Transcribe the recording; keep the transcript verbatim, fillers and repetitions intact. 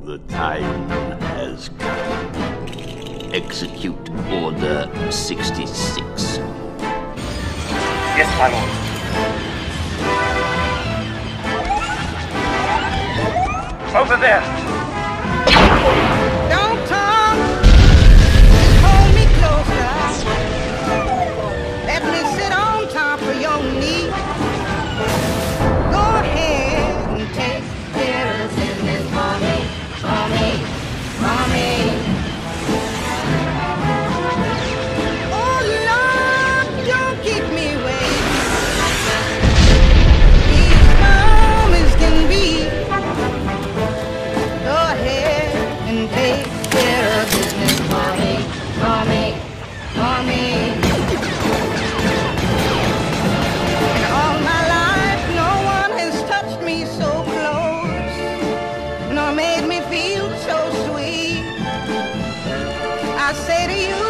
The time has come. Execute Order sixty-six. Yes, my lord. Over there! Don't come, hold me closer. Let me sit on top of your knee. Go ahead and take care of business, mommy, mommy, mommy. Oh Lord, don't keep me waiting. These mommies can be. Go ahead and take care of business, mommy, mommy, mommy. And all my life, no one has touched me so close, nor made me feel so sweet. I say to you,